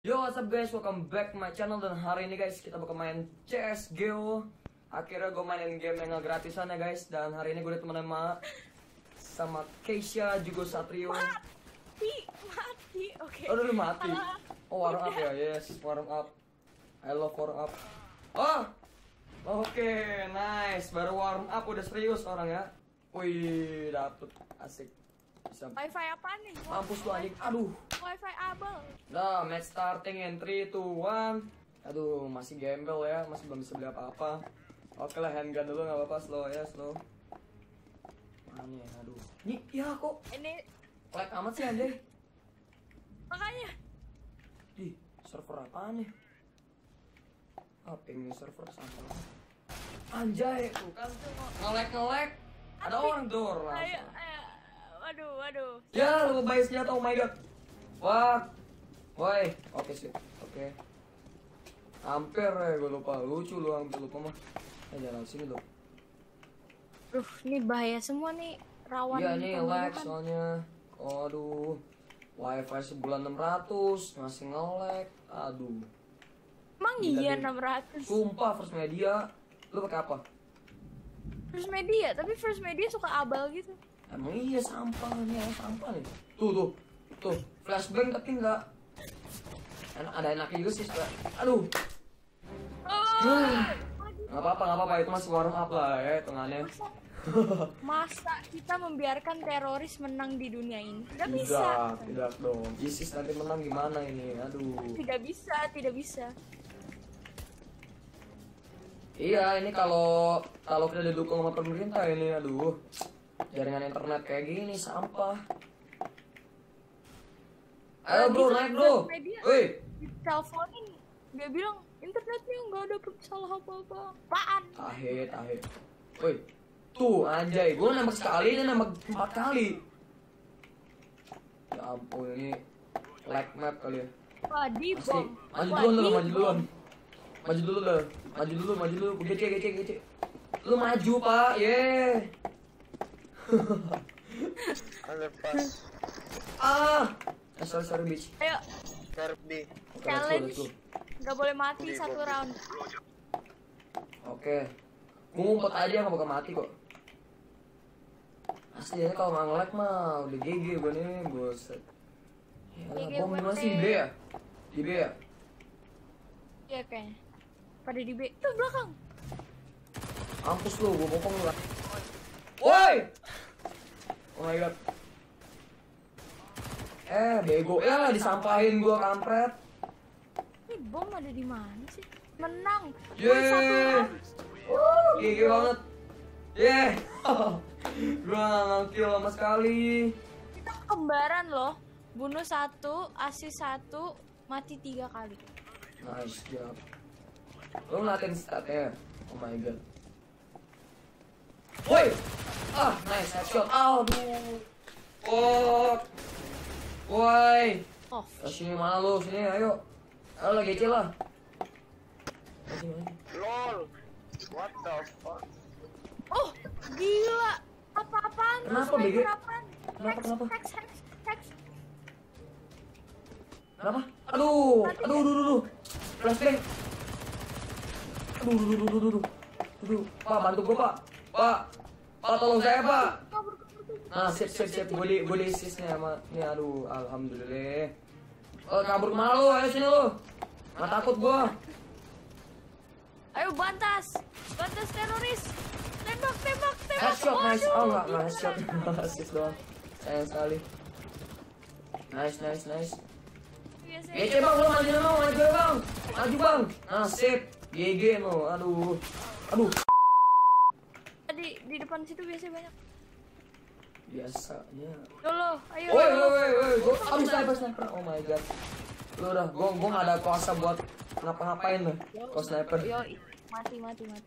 Yo, what's up guys, welcome back to my channel. Dan hari ini guys, kita bakal main CSGO. Akhirnya gue mainin game yang gratisan ya guys. Dan hari ini gue ditemenin sama Keisha, juga Satrio. Mati, oke. Oh, udah mati. Oh, warm up ya, yes, warm up. I love warm up. Oh, oke, nice. Baru warm up udah serius orang ya. Wih, dapet, asik. Bisa. Wifi apa nih? Mampus lu anjing, aduh. Wifi abel. Nah, match starting in 3, 2, 1. Aduh, masih gembel ya, masih belum bisa beli apa-apa. Oke lah, handgun dulu nggak apa-apa, slow ya, slow. Mana ya, aduh. Nih, ya kok Ini lag amat sih anjay. makanya. Ih, server apaan nih? Ah, ping server sama. Anjay, tuh kan nge-lag. Ada orang door Ayo, langsung. ayo. Waduh. Ya, lu bayar senjata, oh my god. Wah. Woi, oke sih. Oke. Hampir ya, gue lupa. Lucu lu, hampir lupa mah. Jangan sini dong. Ini bahaya semua nih, rawan. Iya nih lag pembunuhan. soalnya. Aduh. Wifi sebulan 600, masih nge-lag. Aduh. Emang Gila, iya Din. 600. Sumpah First Media. Lu pakai apa? First Media, tapi First Media suka abal gitu. Emang iya sampah nih, sampah nih. Tuh. Flashbang tapi enggak. Ada enaknya juga sih. Aduh. Nggak apa-apa, itu masih warm up lah ya hitungannya. Masa kita membiarkan teroris menang di dunia ini? Tidak bisa. Tidak dong. ISIS nanti menang gimana ini? Aduh. Tidak bisa. Iya, ini kalau kita didukung sama pemerintah ini, aduh. Jaringan internet kayak gini sampah. Ayo bro, naik bro. Woi. Teleponin, dia bilang internetnya nggak ada salah apa-apa. Apaan? Tahe. Woi. Tuh anjay, gue nembak sekali, ini nembak 4 kali. Ya ampun, ini lag map kali ya. Wah, di Pasti. bom. Maju dulu. Gece. Lu maju, Pak. Ye. Lepas Sorry bitch. Ayo, Kirby. Oke, challenge. let's go. Nggak boleh mati satu round. Oke. Gue ngumpet aja nggak bakal mati kok. Asli kalau nggak nge-lag mah udah GG gue nih, boset. GG Bom di mana WP. sih? Di B ya? Di B ya? Iya kayaknya. Pada di B. Tuh belakang. Mampus lu, gue bokong lu. Woi! Oh my god. Bego ya, disampahin gua kampret. Ini bom ada di mana sih? Menang. Yeay. Woi, satu round. GG banget. Gua nggak kill sama sekali. Kita kembaran loh. Bunuh satu, asis satu, mati 3 kali. Nice job. Lu ngeliatin statnya? Oh my god. Woi! Nice headshot. Aduh. Oh. Woi. Oh, Sini mana lu? Sini ayo. Ayo lah GC lah. Sini. LOL. What the fuck? oh, gila. Apa-apaan? tuh, Kenapa, sniper BG? apaan? Kenapa? Hex. Kenapa? Aduh. Flashbang. Aduh. Pak, bantu gua, Pak. Pak, tolong saya, Pak. Kabur. Nah, sip. Gue di assist nih sama nih, aduh, alhamdulillah. Oh, kabur kemana lu? Ayo sini lu. Nggak takut gua. Ayo bantas teroris. Tembak. Headshot, nice. Oh, Waduh, nggak headshot. Assist doang. Sayang sekali. Nice. Biasa. GC bang, lu maju bang. Maju bang. Nah, sip. GG lu, aduh. Di depan situ biasanya banyak. Biasanya. Dulu, ayo. Woi, aduh sniper. Oh my god. Lu udah, gua nggak ada kuasa buat ngapa-ngapain lah. Kalau sniper. Yo, mati.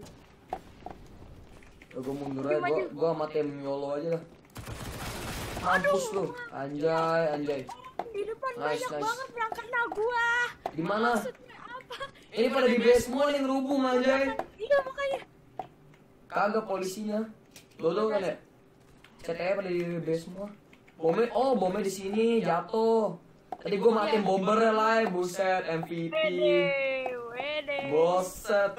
Gua mundur aja, gua sama tim YOLO aja lah. Mampus lu, anjay. Di depan Nice. banyak banget yang kenal gua. Di mana? Maksudnya apa? Ini pada di base semua nih ngerubung anjay. Iya makanya. Kagak polisinya. Dodo kan ya? CTE pada di base semua. Bomnya di sini jatuh. Tadi gue matiin bombernya lah, buset MVP. Wede. Boset.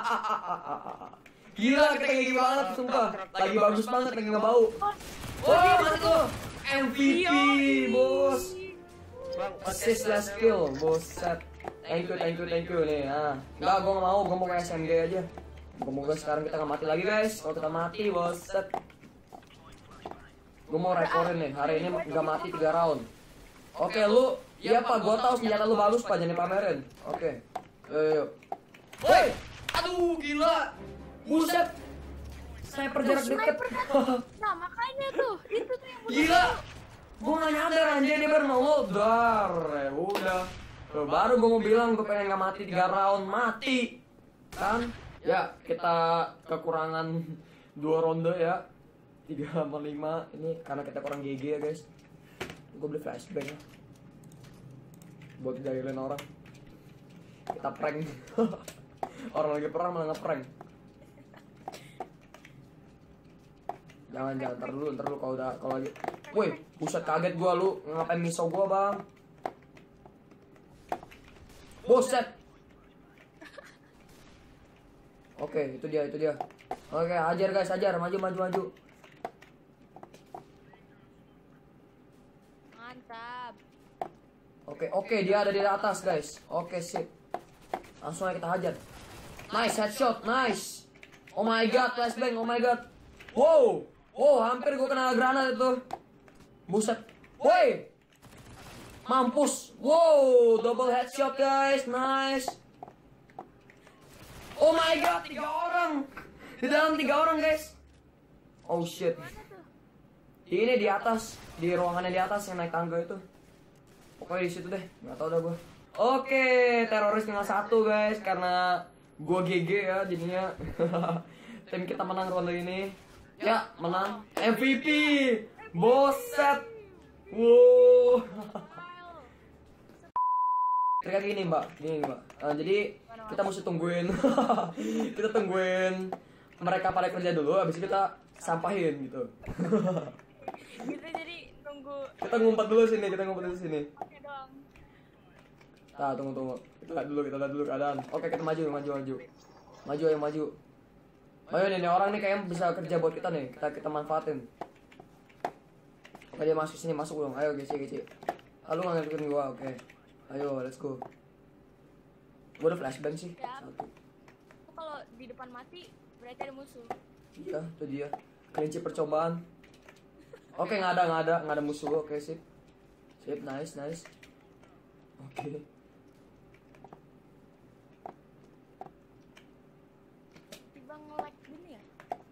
Gila kita gigi banget sumpah. Lagi bagus banget, lagi nggak bau. Wah mati tuh. MVP bos. Assist last kill, boset. Thank you nih. Nah, enggak gue nggak mau, gue mau kayak SMG aja. Semoga sekarang kita nggak mati lagi guys. Kalau kita mati, boset. Gue mau rekorin nih, hari ini nggak mati 3 round. Oke lu, iya pak, gue tahu senjata lu bagus pak, jangan dipamerin. Oke, yuk. Woi, aduh gila, buset. Sniper jarak dekat. Nah makanya tuh, itu tuh yang Gila, gue nggak nyadar anjir dia baru nongol. Dar, ya udah. Tuh, baru gue mau bilang gue pengen nggak mati 3 round, mati. Kan? Ya kita kekurangan 2 ronde ya. 3/5 ini karena kita kurang GG ya guys. Gue beli flashbang ya buat jahilin orang. Kita prank. Orang lagi perang malah nge-prank. Jangan ntar dulu kalau lagi. Woi, buset kaget gua lu ngapain misau gua, Bang? Buset. Oke, itu dia. Oke, ajar guys, maju. mantap. Oke, dia ada di atas guys. Oke, sip. Langsung aja kita hajar. Nice headshot, nice. Oh my god, flashbang, oh my god. Wow, hampir gua kena granat itu. Buset. Woi. Mampus. Wow, double headshot guys, nice. Oh my god, 3 orang. Di dalam 3 orang guys. Oh shit. Ini di atas, di ruangannya di atas yang naik tangga itu. Pokoknya di situ deh, nggak tahu dah gue. Oke, teroris tinggal 1 guys, karena gue GG ya jadinya. Tim kita menang ronde ini. Ya, menang. MVP. Boset. Wow. Kayak gini mbak. Jadi kita mesti tungguin. Kita tungguin mereka pada kerja dulu, habis itu kita sampahin gitu. Gitu jadi tunggu. Kita ngumpet dulu sini. Oke dong. Nah, tunggu. Kita lihat dulu keadaan. Oke, kita maju. Maju. Ayo nih orang nih kayaknya bisa kerja buat kita nih. Kita manfaatin. Oke, dia masuk sini, masuk dong. Ayo, Gece. Lu nggak ngikutin gua, oke. Ayo, let's go. Gua udah flashbang sih. Ya. 1. Kalau di depan mati berarti ada musuh. Iya, itu dia. Kelinci percobaan. Oke, nggak ada musuh. Oke, sip, nice. Oke. Tiba nge-lag gini ya.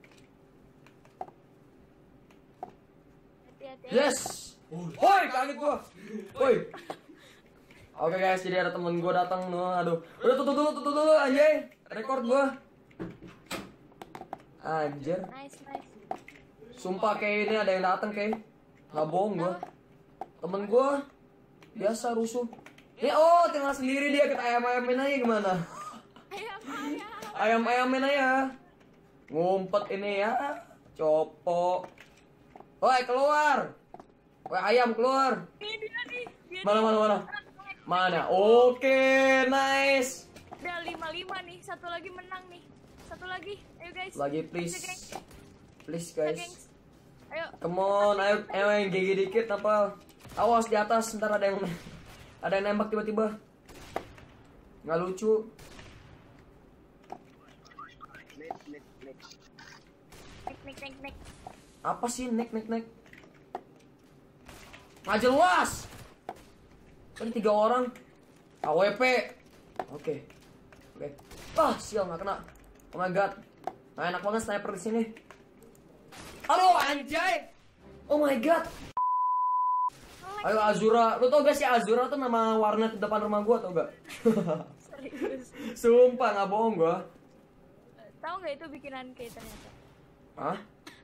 Hati-hati. Yes. Woi, kaget gua. Woi. Oke guys, jadi ada temen gua datang no. Aduh. Udah tutup dulu anjay. Record gua. Anjir. Nice. Sumpah kayak ini ada yang datang kayak. Nggak bohong gua. Temen gua biasa rusuh. Ini tinggal sendiri dia, kita ayam-ayamin aja gimana? Ayam-ayamin aja. Ngumpet ini ya. Copo. Woi, keluar. Woi, ayam keluar. Ini dia nih. Mana? Oke, nice. Udah 5-5 nih, satu lagi menang nih. Satu lagi, ayo guys. Lagi please. Bisa, gengs. Please Bisa, guys. gengs. Ayo. Come on, ayo yang gigi dikit apa? Awas di atas, ntar ada yang nembak tiba-tiba. Nggak lucu. Nek. Apa sih nek? Nggak jelas. Kan 3 orang. AWP. Oke. Ah, sial nggak kena. Oh my god. Nah, enak banget sniper di sini. Halo anjay. Oh my god. Ayo Azura. Lu tau gak sih Azura tuh nama warnet di depan rumah gua, tau gak? Serius. Sumpah nggak bohong gua. Tahu nggak itu bikinan kayak ternyata? Hah?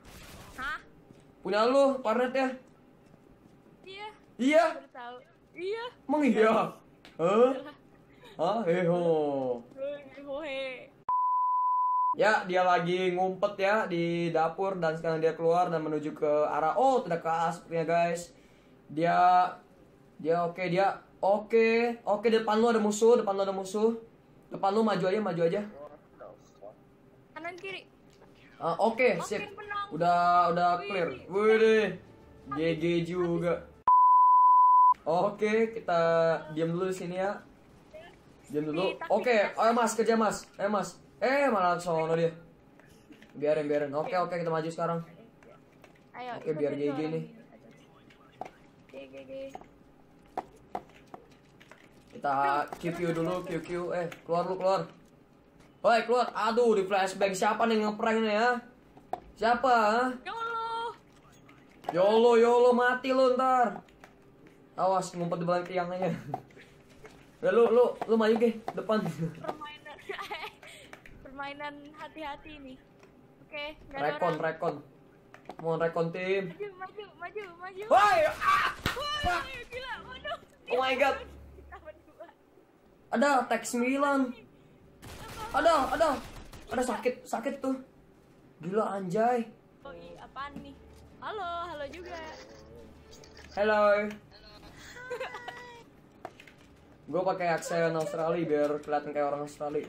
Hah? Punya lu warnet ya? Iya. Iya. Baru tahu. Iya. Emang iya? Hah? Heho. Hohe. Ya, dia lagi ngumpet ya di dapur dan sekarang dia keluar dan menuju ke arah tidak ke A sepertinya guys. Dia Dia oke, dia oke. Oke, depan lu ada musuh, depan lu ada musuh. Depan lu maju aja, maju aja. Kanan kiri. Oke, sip. menang. Udah clear. Wih, GG juga. Oke, kita diam dulu di sini ya. Diam dulu. Oke, ayo Mas, kerja Mas. Ayo Mas. Malah sono dia. Biarin. Oke, kita maju sekarang. Ayo. Oke, biar ikutin GG orang nih. ini. GG. Kita QQ dulu, QQ. Keluar lu, keluar. Woi, keluar. Aduh, di flashbang siapa nih ngeprank nih ya? Siapa? YOLO, mati lu ntar. Awas, ngumpet di belakang tiang aja. Udah lu maju ke depan. Permainan hati-hati nih. Oke, nggak ada Rekon. orang. Mohon rekon tim. Maju. Woi! Wah, gila, waduh. Oh my god. Kita berdua. Ada tag 9. Ada sakit tuh. Gila anjay. Oh iya, apaan nih? Halo juga. Hello. Gue pakai aksen Australia biar kelihatan kayak orang Australia.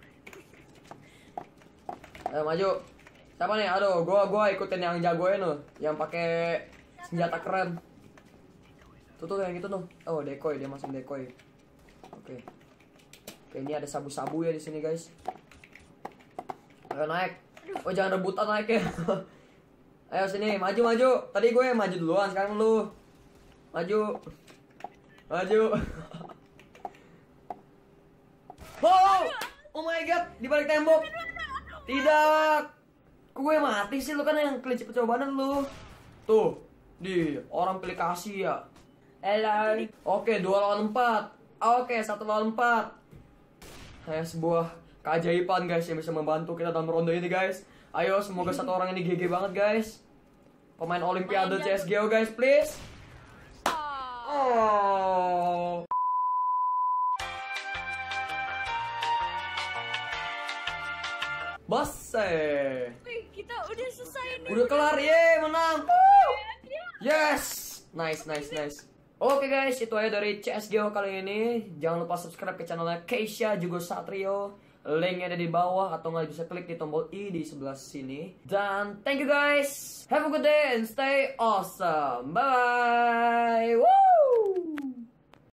Ayo maju. Siapa nih? Aduh, gua ikutin yang jagoin loh, yang pakai senjata keren. Tuh yang gitu tuh. Oh, decoy, dia masuk decoy. Oke, ini ada sabu-sabu ya di sini, guys. Ayo naik. Oh, jangan rebutan naik ya. Ayo sini, maju. Tadi gue maju duluan, sekarang lu. Maju. Oh my god, di balik tembok. Tidak. Gue mati sih, lu kan yang kelinci percobaan lu. Tuh, di orang aplikasi ya. Hello. Oke, 2 lawan 4. Oke, 1 lawan 4. Sebuah keajaiban guys yang bisa membantu kita dalam ronde ini guys. Ayo, semoga satu orang ini GG banget guys. Pemain Olimpiade CSGO guys, please. Oh. Kita udah selesai nih. Udah kelar, menang. Yes. Nice. Oke guys, itu aja dari CSGO kali ini. Jangan lupa subscribe ke channelnya Keisha juga Satrio. Linknya ada di bawah atau nggak bisa klik di tombol I di sebelah sini. Dan thank you guys. Have a good day and stay awesome. Bye bye. Woo!